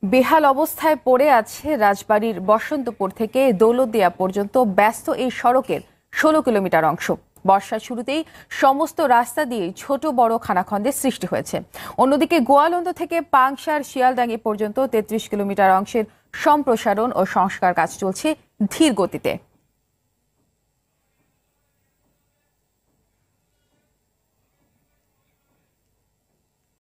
বেহাল অবস্থায় পড়ে আছে রাজবাড়ীর বসন্তপুর থেকে দৌলতদিয়া পর্যন্ত ব্যস্ত এই সড়কের ১৬ কিলোমিটার অংশ। বর্ষার শুরুতেই সমস্ত রাস্তা দিয়ে ছোট বড় খানাখন্দের সৃষ্টি হয়েছে। অন্যদিকে গোয়ালন্দ থেকে পাংশার শিয়ালডাঙ্গি পর্যন্ত ৩৩ কিলোমিটার অংশের সম্প্রসারণ ও সংস্কার কাজ চলছে ধীর গতিতে।